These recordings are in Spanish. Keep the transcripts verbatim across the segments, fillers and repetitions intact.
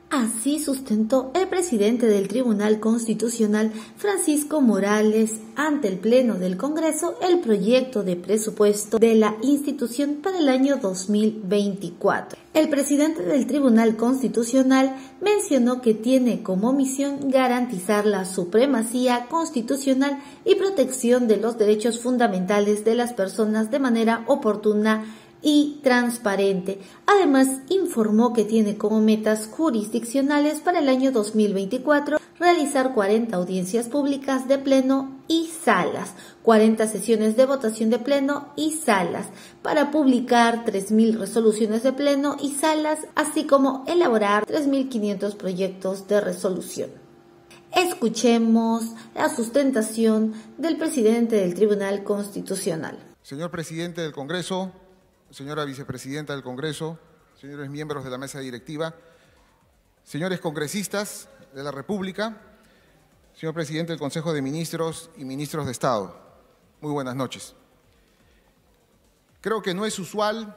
Así sustentó el presidente del Tribunal Constitucional, Francisco Morales, ante el Pleno del Congreso el proyecto de presupuesto de la institución para el año dos mil veinticuatro. El presidente del Tribunal Constitucional mencionó que tiene como misión garantizar la supremacía constitucional y protección de los derechos fundamentales de las personas de manera oportuna y transparente. Además, informó que tiene como metas jurisdiccionales para el año dos mil veinticuatro realizar cuarenta audiencias públicas de pleno y salas, cuarenta sesiones de votación de pleno y salas, para publicar tres mil resoluciones de pleno y salas, así como elaborar tres mil quinientos proyectos de resolución. Escuchemos la sustentación del presidente del Tribunal Constitucional. Señor presidente del Congreso, señora vicepresidenta del Congreso, señores miembros de la mesa directiva, señores congresistas de la República, señor presidente del Consejo de Ministros y ministros de Estado, muy buenas noches. Creo que no es usual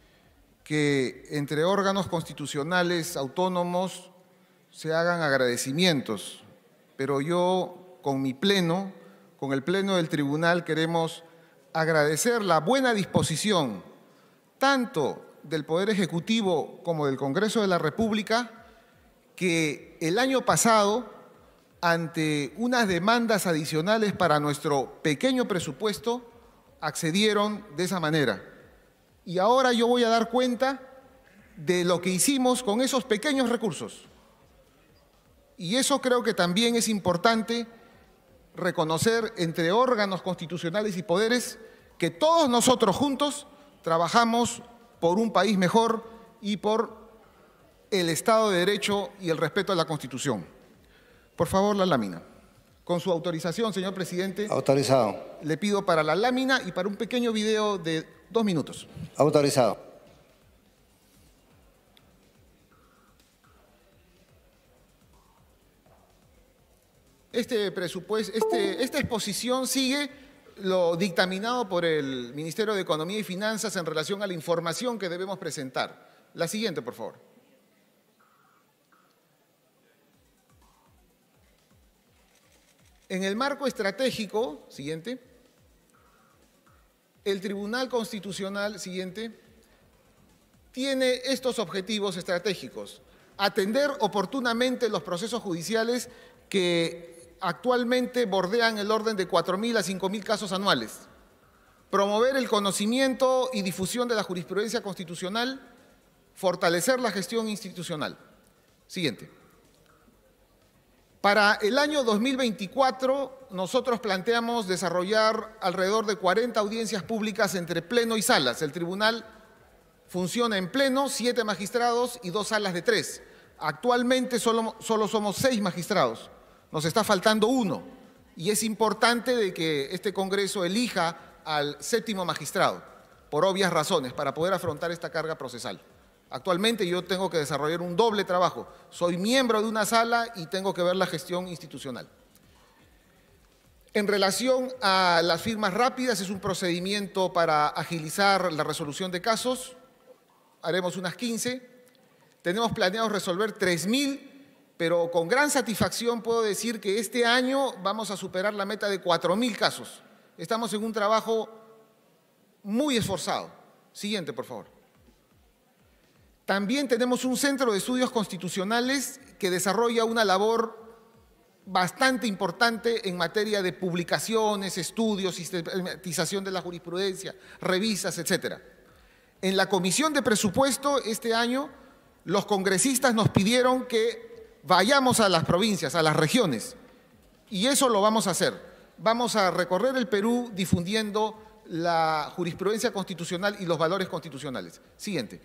que entre órganos constitucionales autónomos se hagan agradecimientos, pero yo con mi pleno, con el pleno del tribunal, queremos agradecer la buena disposición tanto del Poder Ejecutivo como del Congreso de la República, que el año pasado, ante unas demandas adicionales para nuestro pequeño presupuesto, accedieron de esa manera. Y ahora yo voy a dar cuenta de lo que hicimos con esos pequeños recursos. Y eso creo que también es importante reconocer entre órganos constitucionales y poderes que todos nosotros juntos trabajamos por un país mejor y por el Estado de Derecho y el respeto a la Constitución. Por favor, la lámina. Con su autorización, señor presidente. Autorizado. Le pido para la lámina y para un pequeño video de dos minutos. Autorizado. Este presupuesto, este, esta exposición sigue lo dictaminado por el Ministerio de Economía y Finanzas en relación a la información que debemos presentar. La siguiente, por favor. En el marco estratégico, siguiente, el Tribunal Constitucional, siguiente, tiene estos objetivos estratégicos: atender oportunamente los procesos judiciales que actualmente bordean el orden de cuatro mil a cinco mil casos anuales, promover el conocimiento y difusión de la jurisprudencia constitucional, fortalecer la gestión institucional. Siguiente. Para el año dos mil veinticuatro, nosotros planteamos desarrollar alrededor de cuarenta audiencias públicas entre pleno y salas. El tribunal funciona en pleno, siete magistrados y dos salas de tres. Actualmente solo, solo somos seis magistrados. Nos está faltando uno y es importante de que este Congreso elija al séptimo magistrado, por obvias razones, para poder afrontar esta carga procesal. Actualmente yo tengo que desarrollar un doble trabajo. Soy miembro de una sala y tengo que ver la gestión institucional. En relación a las firmas rápidas, es un procedimiento para agilizar la resolución de casos. Haremos unas quince. Tenemos planeado resolver tres mil, pero con gran satisfacción puedo decir que este año vamos a superar la meta de cuatro mil casos. Estamos en un trabajo muy esforzado. Siguiente, por favor. También tenemos un centro de estudios constitucionales que desarrolla una labor bastante importante en materia de publicaciones, estudios, sistematización de la jurisprudencia, revisas, etcétera. En la Comisión de Presupuesto este año, los congresistas nos pidieron que vayamos a las provincias, a las regiones, y eso lo vamos a hacer. Vamos a recorrer el Perú difundiendo la jurisprudencia constitucional y los valores constitucionales. Siguiente.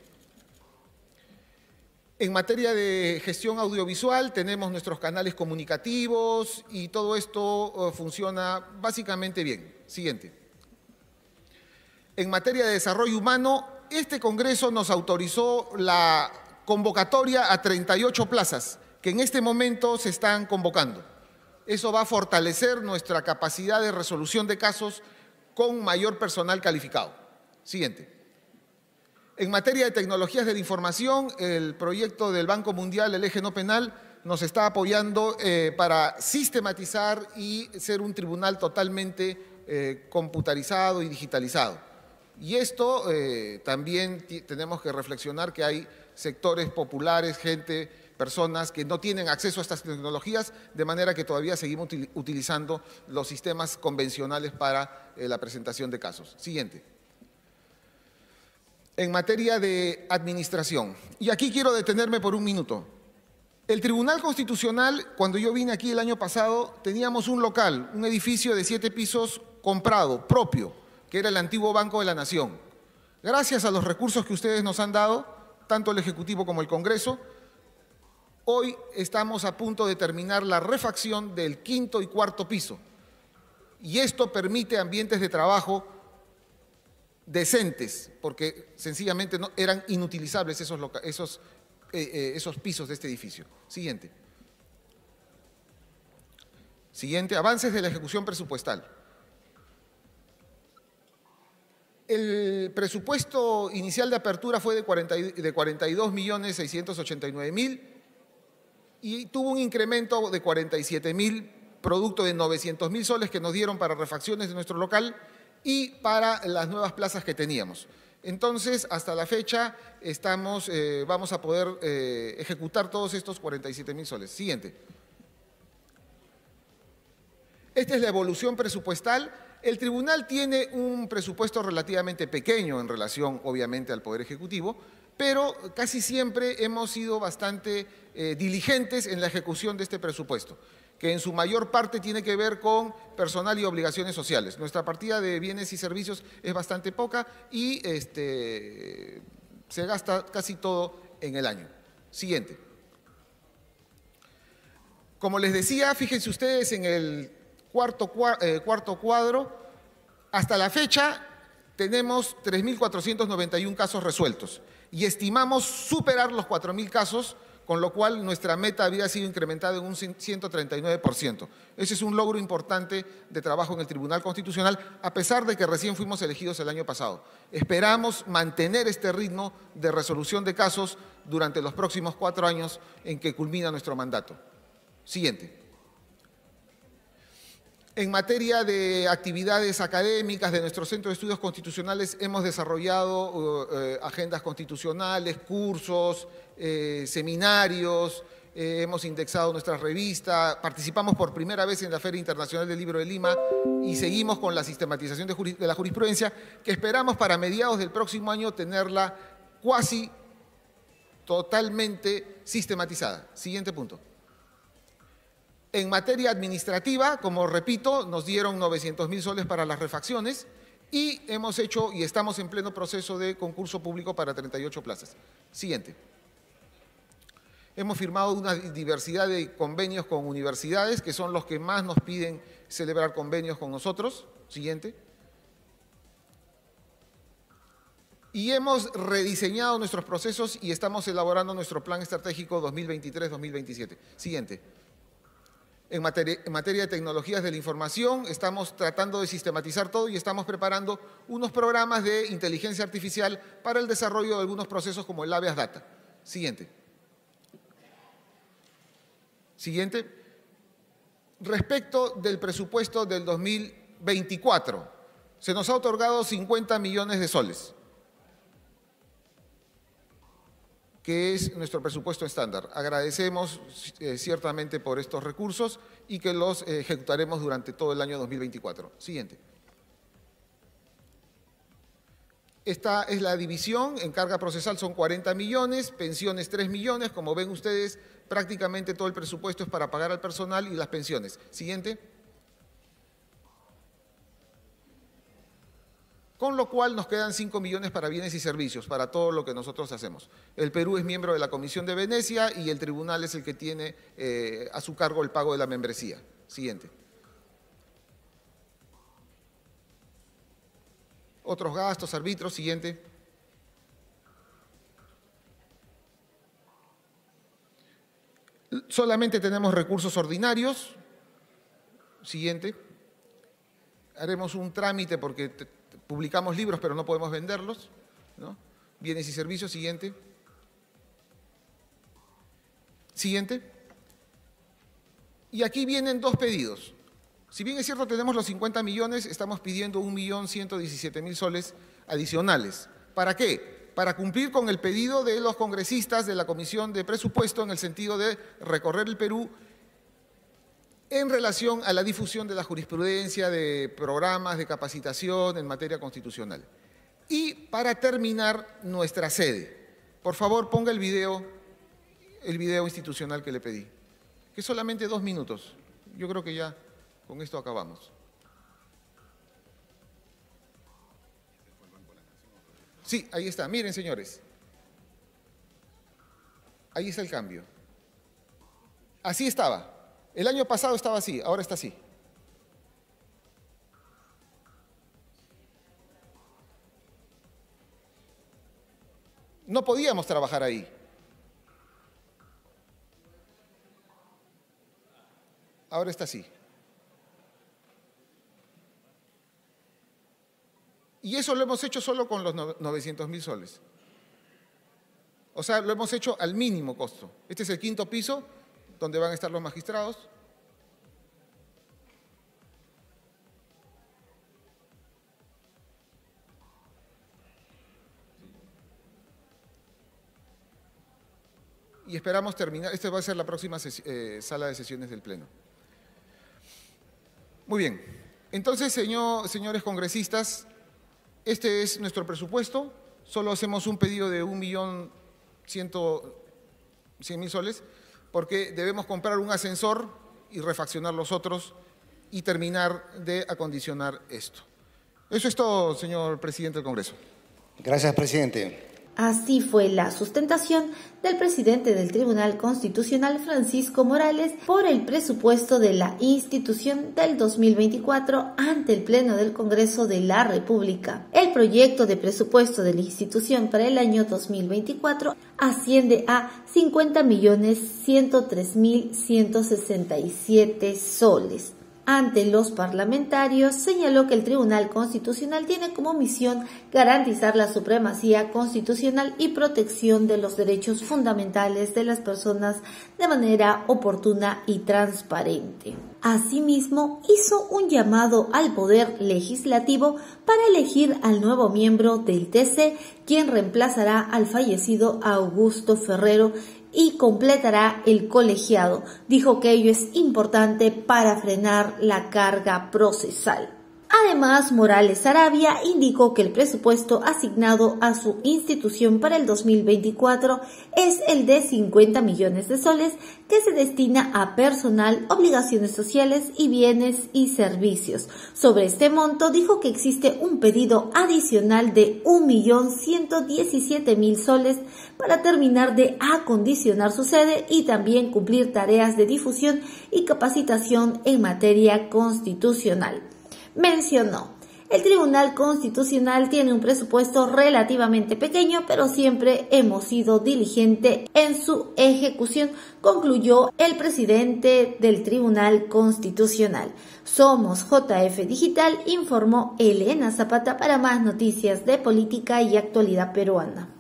En materia de gestión audiovisual tenemos nuestros canales comunicativos y todo esto uh, funciona básicamente bien. Siguiente. En materia de desarrollo humano, este Congreso nos autorizó la convocatoria a treinta y ocho plazas que en este momento se están convocando. Eso va a fortalecer nuestra capacidad de resolución de casos con mayor personal calificado. Siguiente. En materia de tecnologías de la información, el proyecto del Banco Mundial, el eje no penal, nos está apoyando eh, para sistematizar y ser un tribunal totalmente eh, computarizado y digitalizado. Y esto eh, también tenemos que reflexionar que hay sectores populares, gente, personas que no tienen acceso a estas tecnologías, de manera que todavía seguimos util- utilizando los sistemas convencionales para eh, la presentación de casos. Siguiente. En materia de administración, y aquí quiero detenerme por un minuto. El Tribunal Constitucional, cuando yo vine aquí el año pasado, teníamos un local, un edificio de siete pisos comprado, propio, que era el antiguo Banco de la Nación. Gracias a los recursos que ustedes nos han dado, tanto el Ejecutivo como el Congreso, hoy estamos a punto de terminar la refacción del quinto y cuarto piso. Y esto permite ambientes de trabajo decentes, porque sencillamente no, eran inutilizables esos, esos, eh, eh, esos pisos de este edificio. Siguiente. Siguiente, avances de la ejecución presupuestal. El presupuesto inicial de apertura fue de, cuarenta, de cuarenta y dos millones seiscientos ochenta y nueve mil y tuvo un incremento de cuarenta y siete mil, producto de novecientos mil soles que nos dieron para refacciones de nuestro local y para las nuevas plazas que teníamos. Entonces, hasta la fecha, estamos, eh, vamos a poder eh, ejecutar todos estos cuarenta y siete mil soles. Siguiente. Esta es la evolución presupuestal. El tribunal tiene un presupuesto relativamente pequeño en relación, obviamente, al Poder Ejecutivo, pero casi siempre hemos sido bastante eh, diligentes en la ejecución de este presupuesto, que en su mayor parte tiene que ver con personal y obligaciones sociales. Nuestra partida de bienes y servicios es bastante poca y este, se gasta casi todo en el año. Siguiente. Como les decía, fíjense ustedes en el cuarto, eh, cuarto cuadro, hasta la fecha tenemos tres mil cuatrocientos noventa y uno casos resueltos y estimamos superar los cuatro mil casos, con lo cual nuestra meta había sido incrementada en un ciento treinta y nueve por ciento. Ese es un logro importante de trabajo en el Tribunal Constitucional, a pesar de que recién fuimos elegidos el año pasado. Esperamos mantener este ritmo de resolución de casos durante los próximos cuatro años en que culmina nuestro mandato. Siguiente. En materia de actividades académicas de nuestro Centro de Estudios Constitucionales hemos desarrollado eh, agendas constitucionales, cursos, eh, seminarios, eh, hemos indexado nuestra revista, participamos por primera vez en la Feria Internacional del Libro de Lima y seguimos con la sistematización de, de la jurisprudencia que esperamos para mediados del próximo año tenerla cuasi totalmente sistematizada. Siguiente punto. En materia administrativa, como repito, nos dieron novecientos mil soles para las refacciones y hemos hecho y estamos en pleno proceso de concurso público para treinta y ocho plazas. Siguiente. Hemos firmado una diversidad de convenios con universidades, que son los que más nos piden celebrar convenios con nosotros. Siguiente. Y hemos rediseñado nuestros procesos y estamos elaborando nuestro plan estratégico dos mil veintitrés dos mil veintisiete. Siguiente. En materia, en materia de tecnologías de la información, estamos tratando de sistematizar todo y estamos preparando unos programas de inteligencia artificial para el desarrollo de algunos procesos como el habeas data. Siguiente. Siguiente. Respecto del presupuesto del dos mil veinticuatro, se nos ha otorgado cincuenta millones de soles, que es nuestro presupuesto estándar. Agradecemos eh, ciertamente por estos recursos y que los eh, ejecutaremos durante todo el año dos mil veinticuatro. Siguiente. Esta es la división, en carga procesal son cuarenta millones, pensiones tres millones, como ven ustedes, prácticamente todo el presupuesto es para pagar al personal y las pensiones. Siguiente. Con lo cual nos quedan cinco millones para bienes y servicios, para todo lo que nosotros hacemos. El Perú es miembro de la Comisión de Venecia y el tribunal es el que tiene eh, a su cargo el pago de la membresía. Siguiente. Otros gastos, árbitros. Siguiente. Solamente tenemos recursos ordinarios. Siguiente. Haremos un trámite porque publicamos libros, pero no podemos venderlos, ¿no? Bienes y servicios, siguiente. Siguiente. Y aquí vienen dos pedidos. Si bien es cierto tenemos los cincuenta millones, estamos pidiendo un millón ciento diecisiete mil soles adicionales. ¿Para qué? Para cumplir con el pedido de los congresistas de la Comisión de Presupuesto en el sentido de recorrer el Perú en relación a la difusión de la jurisprudencia, de programas de capacitación en materia constitucional. Y para terminar, nuestra sede. Por favor, ponga el video, el video institucional que le pedí, que es solamente dos minutos. Yo creo que ya con esto acabamos. Sí, ahí está. Miren, señores. Ahí está el cambio. Así estaba. El año pasado estaba así, ahora está así. No podíamos trabajar ahí. Ahora está así. Y eso lo hemos hecho solo con los novecientos mil soles. O sea, lo hemos hecho al mínimo costo. Este es el quinto piso, donde van a estar los magistrados. Y esperamos terminar, esta va a ser la próxima eh, sala de sesiones del Pleno. Muy bien, entonces, señor, señores congresistas, este es nuestro presupuesto, solo hacemos un pedido de un millón ciento cien mil soles, porque debemos comprar un ascensor y refaccionar los otros y terminar de acondicionar esto. Eso es todo, señor presidente del Congreso. Gracias, presidente. Así fue la sustentación del presidente del Tribunal Constitucional, Francisco Morales, por el presupuesto de la institución del dos mil veinticuatro ante el Pleno del Congreso de la República. El proyecto de presupuesto de la institución para el año dos mil veinticuatro asciende a cincuenta millones ciento tres mil ciento sesenta y siete soles. Ante los parlamentarios, señaló que el Tribunal Constitucional tiene como misión garantizar la supremacía constitucional y protección de los derechos fundamentales de las personas de manera oportuna y transparente. Asimismo, hizo un llamado al Poder Legislativo para elegir al nuevo miembro del T C, quien reemplazará al fallecido Augusto Ferrero y completará el colegiado. Dijo que ello es importante para frenar la carga procesal. Además, Morales Arabia indicó que el presupuesto asignado a su institución para el dos mil veinticuatro es el de cincuenta millones de soles que se destina a personal, obligaciones sociales y bienes y servicios. Sobre este monto, dijo que existe un pedido adicional de un millón ciento diecisiete mil soles para terminar de acondicionar su sede y también cumplir tareas de difusión y capacitación en materia constitucional. Mencionó, el Tribunal Constitucional tiene un presupuesto relativamente pequeño, pero siempre hemos sido diligentes en su ejecución, concluyó el presidente del Tribunal Constitucional. Somos J F Digital, informó Elena Zapata para más noticias de política y actualidad peruana.